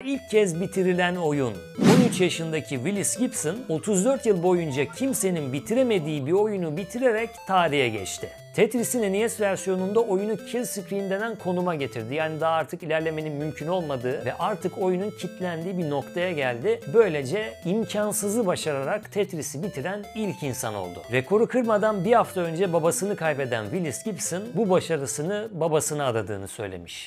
ilk kez bitirilen oyun. 13 yaşındaki Willis Gibson 34 yıl boyunca kimsenin bitiremediği bir oyunu bitirerek tarihe geçti. Tetris'in NES versiyonunda oyunu kill screen denen konuma getirdi. Yani daha artık ilerlemenin mümkün olmadığı ve artık oyunun kilitlendiği bir noktaya geldi. Böylece imkansızı başararak Tetris'i bitiren ilk insan oldu. Rekoru kırmadan bir hafta önce babasını kaybeden Willis Gibson bu başarısını babasına adadığını söylemiş.